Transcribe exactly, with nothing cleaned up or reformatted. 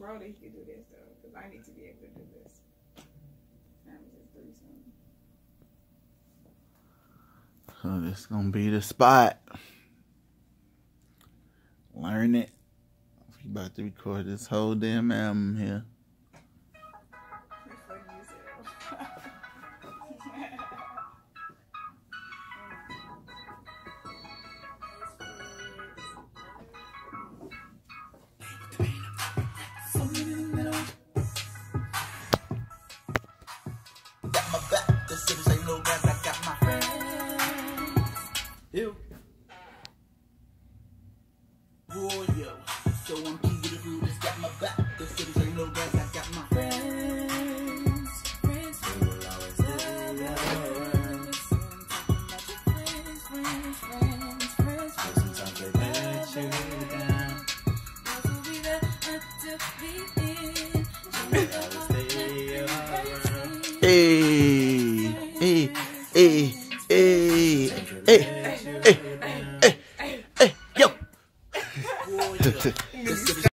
bro that he could do this though, because I need to be able to do this. I'm just threesome. So this is gonna be the spot. Learn it. We about to record this whole damn album here. Got my back, the cities ain't no guys, I got my friends. Ew. Boy, yo, so I'm key with the rules, got my back, the cities ain't no guys, I got my friends. Friends who will always stay yours. Friends, friends, friends, friends. Sometimes they let you down. Those will be there until the end. You will always stay yours. Hey, hey, hey, hey, hey, hey, hey, hey, hey, yo.